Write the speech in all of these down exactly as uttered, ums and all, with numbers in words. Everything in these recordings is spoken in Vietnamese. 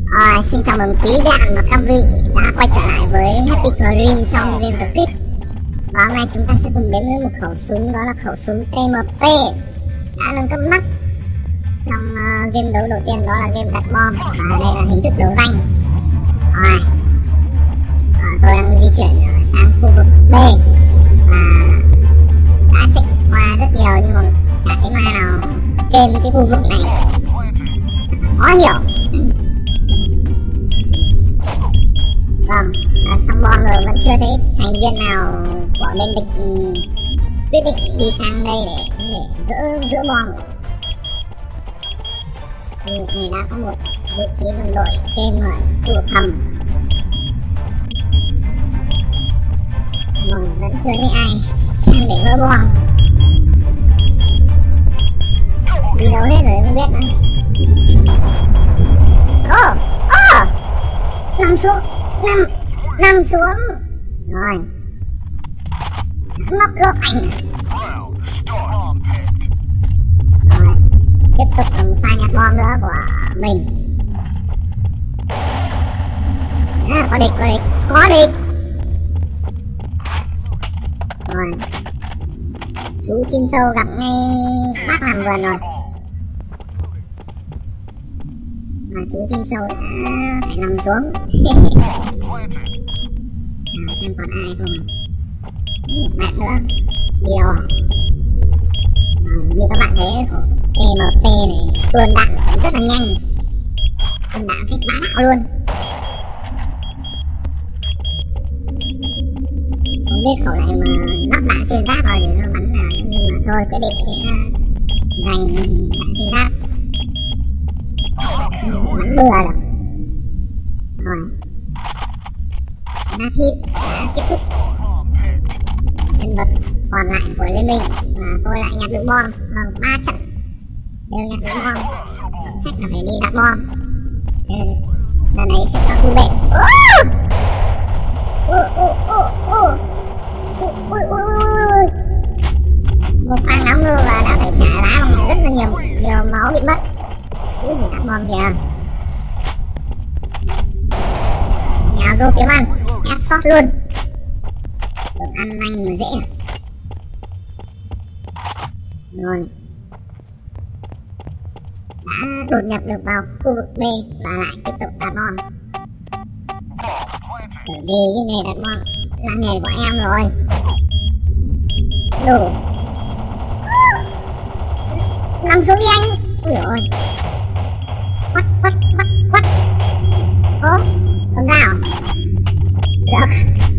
À, xin chào mừng quý bạn và các vị đã quay trở lại với Happy Dream trong game The Kit. Và hôm nay chúng ta sẽ cùng đến với một khẩu súng, đó là khẩu súng T M P đã nâng cấp mắt trong uh, game đấu đầu tiên, đó là game đặt bom. Và đây là hình thức đấu rank. Rồi, à, tôi đang di chuyển sang khu vực B và đã check qua rất nhiều nhưng mà chả thấy mai nào game cái khu vực này khó hiểu. Vâng, à, xong bom rồi vẫn chưa thấy thành viên nào của bên địch um, quyết định đi sang đây để để gỡ gỡ bom. Khu vực này đã có một vị trí đồng đội tên ở khu vực hầm. Vâng, vẫn chưa thấy ai sang để gỡ bom. Đi đâu hết rồi không biết nữa. Ô, ô, nằm xuống. Nằm, nằm xuống. Rồi, móc lô ảnh. Rồi, tiếp tục pha nhặt bom nữa của mình. À, có địch, có địch, có địch. Rồi, chú chim sâu gặp ngay bác làm vườn rồi. Mà chú chim sâu đã phải nằm xuống. Nào xem còn ai không. Một bạn nữa đi đâu à? À, như các bạn thấy của T M P này tuôn đạn rất là nhanh, tuôn đạn cách bá đạo luôn. Không biết khẩu này mà nắp đạn xuyên giáp vào thì nó bắn là nhưng mà thôi quyết định sẽ dành đạn xuyên giáp. Bắn bừa được. Rồi, nắp hit đã kết thúc nhân vật còn lại của liên minh và tôi lại nhặt được bom. Vâng, ba trận đều nhặt được bom, trọng trách là phải đi đặt bom. Ừ, lần này sẽ cho thu bệ. Một pha ngáo ngơ và đã phải trả giá bằng rất là nhiều nhiều máu bị mất. Cái gì đặt bom kìa. Nhào vô kiếm ăn, headshot luôn. Được ăn nhanh mà dễ. Rồi, đã đột nhập được vào khu vực B và lại tiếp tục đặt bom. Bởi vì cái nghề đặt bom là nghề của em rồi. Đủ. Nằm xuống đi anh. Ui dồi ôi. Quắt quắt quắt quắt. Ố, cầm dao. Được.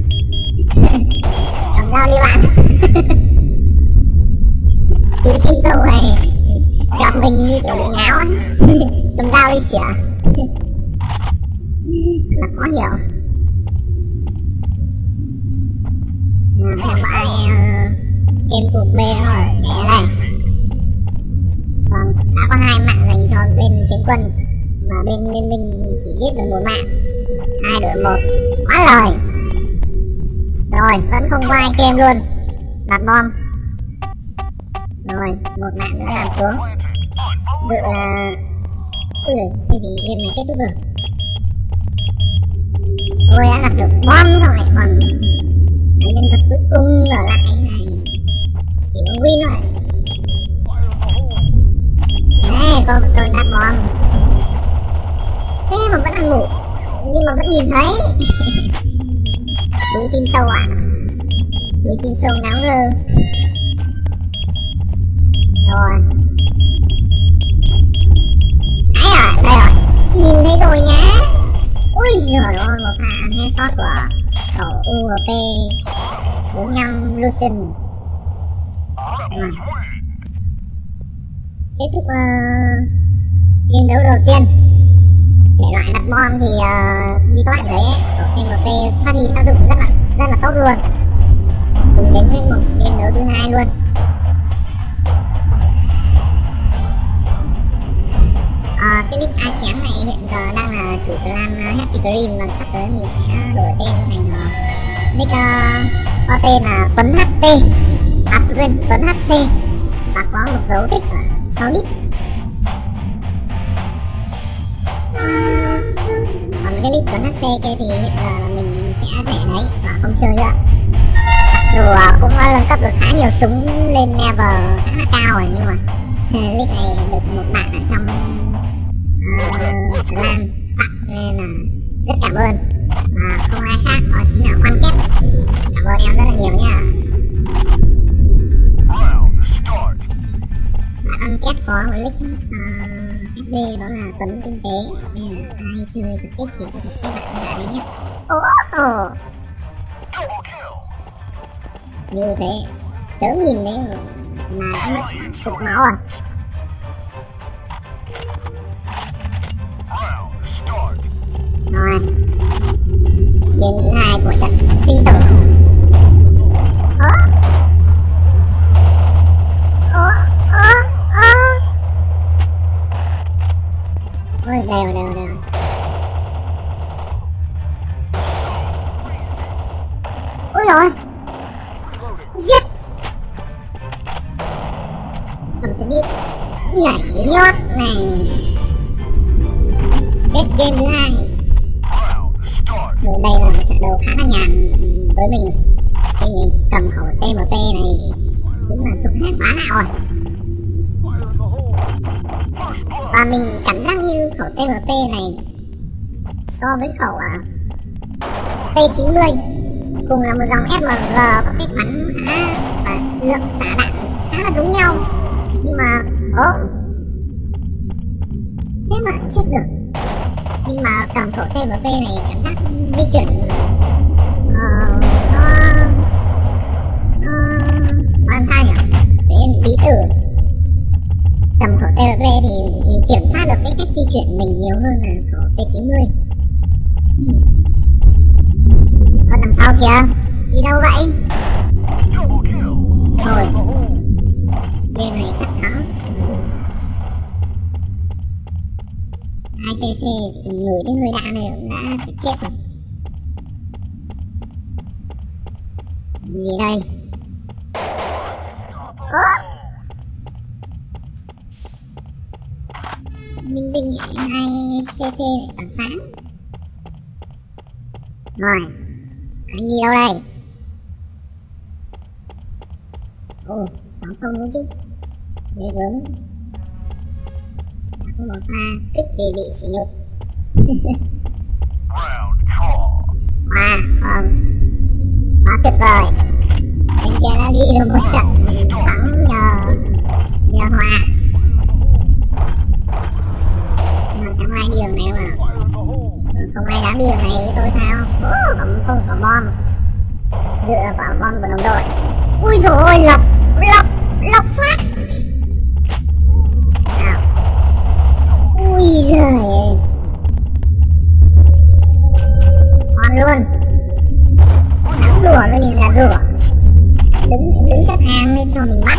Cầm dao đi bạn. Chú chim sâu này gặp mình như kiểu bị ngáo ấy. Cầm dao đi xỉa. Là khó hiểu. À, theo có ai uh, game cuộc B rồi nhẹ đây. Vâng, đã có hai mạng dành cho bên phiến quân và bên liên minh chỉ giết được một mạng. Hai đội một, quá lời. Rồi, vẫn không có ai game luôn. Đặt bom. Rồi, một mạng nữa làm xuống. Dự là... Ui giời, thế thì game này kết thúc được. Tôi đã đặt được bom xong lại còn nhân vật cuối cùng ở lại này. Chỉ có win thôi. Đây, có tôi đặt bom. Thế mà vẫn đang ngủ, nhưng mà vẫn nhìn thấy. Chú chim sâu ạ. À? Chú chim sâu ngáo ngơ. Rồi. Đấy rồi, đây rồi. Nhìn thấy rồi nhá. Ui giời ơi, một pha headshot của khẩu U M P bốn lăm Lucian. À. Kết thúc uh, game đấu đầu tiên. Thể loại đặt bom thì uh, như các bạn thấy của T M P phát huy tác dụng rất là rất là tốt luôn. Cùng đến với một game đấu thứ hai luôn. À, cái link A chém này hiện giờ đang là chủ clan uh, Happy Dream và sắp tới mình sẽ đổi tên thành uh, nick uh, có tên là Tuấn hát tê, à quên Tuấn hát xê và có một dấu tích ở sau đít. ít con hát xê kia thì hiện giờ là mình sẽ để đấy và không chơi nữa. Dù uh, cũng uh, nâng cấp được khá nhiều súng lên level khá là cao rồi, nhưng mà uh, nick này được một bạn ở trong uh, clan tặng nên là rất cảm ơn, và không ai khác đó chính là Quan Kép. Cảm ơn em rất là nhiều nha. Quan Kép có một nick uh, ép vê đó là Tuấn Kinh Tế, nên là ai chơi trực tiếp thì có thể kết bạn với bạn ấy nhé. Ồ, như thế chớ nhìn đấy mà đã mất cục máu à. Rồi, game thứ hai của trận sinh tử. Ơ ơ ơ ơ ôi đều đều đều. Ôi rồi giết cầm sẽ đi nhảy nhót này. Hết game thứ hai. Rồi đây là một trận đấu khá là nhàn với mình rồi. Khi mình cầm khẩu tê em pê này cũng là thuộc hết quá nào rồi. Và mình cảm giác như khẩu tê em pê này so với khẩu uh, P chín mươi cùng là một dòng ét em giê có cách bắn khá và lượng xả đạn khá là giống nhau, nhưng mà ố thế mà chết được. Nhưng mà cầm khẩu tê em pê này cảm giác di chuyển uh, nó nó làm sao nhỉ, thế nên bí tử. Cầm khẩu tê em pê thì mình kiểm soát được cái cách di chuyển mình nhiều hơn là khẩu P chín mươi. Còn đằng sau kìa, đi đâu vậy? Thôi, game này chắc thắng. hai xê xê chỉ cần ngửi đến hơi đạn này cũng đã chết rồi. Gì đây? Ơ! Minh Vinh hai xê xê lại tỏa sáng. Rồi, anh đi đâu đây? Ồ, sáu không nữa chứ. Ghê gớm. Đã có một pha kích vì bị sỉ nhục. Wow, vâng. Quá tuyệt vời. Bên kia đã đi được một trận thắng nhờ nhờ Hòa. Nhưng mà chẳng ai đi đường này mà. Không ai dám đi đường này với tôi sao? Ồ, không, không có bom. Dựa vào bom của đồng đội. Ui dồi ôi, lọc, lọc, lọc phát. Nào. Ui giời ơi. Ngon luôn. Thắng đùa với mình là rùa. Đứng, đứng xếp hàng lên cho mình bắt.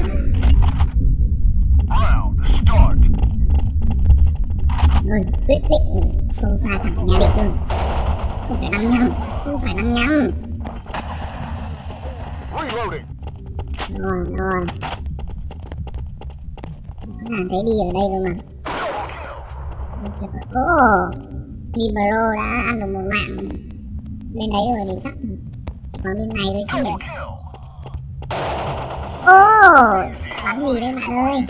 Rồi, quyết định xông pha thẳng nhà địch luôn. Không phải năm nhăm, không phải năm nhăm. Rồi, rồi. Có thấy đi ở đây rồi mà. Ồ, Libero đã ăn được một mạng bên đấy rồi thì chắc chỉ có bên này thôi chứ nhỉ. Ồ, bắn gì đấy bạn ơi.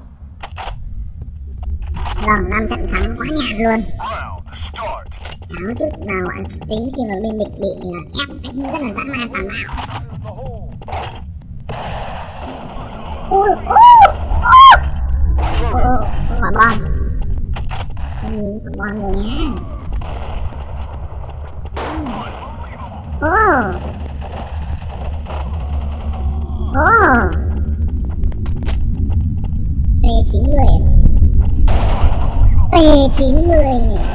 Vâng, năm trận thắng quá nhạt luôn. Cháo chút nào ăn tính khi mà bên địch bị ép cách rất là dã man tàn bạo. Ui, ui, ui. Ồ, quả bom. Tôi nhìn quả bom rồi nhá. Ồ. Ồ. P chín mươi. P chín mươi này.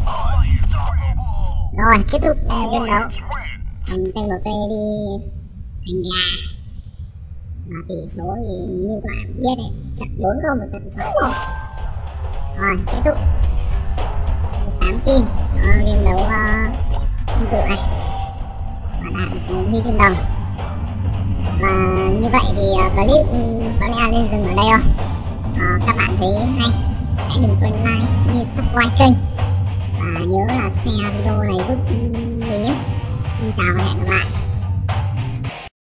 Rồi, kết thúc game đấu. Thằng tê em pê đi thành gà. Và tỷ số thì như các bạn biết đấy, trận bốn không một trận sáu không. Rồi, kết thúc tám team cho game đấu tương tự này. Và đạt được một huy chương đồng. Và như vậy thì uh, clip có lẽ nên dừng ở đây rồi. uh, Các bạn thấy hay, hãy đừng quên like như subscribe kênh. Và nhớ là share video này mình nhé. Xin chào và hẹn gặp lại.